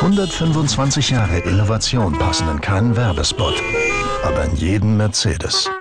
125 Jahre Innovation passen in keinen Werbespot, aber in jeden Mercedes.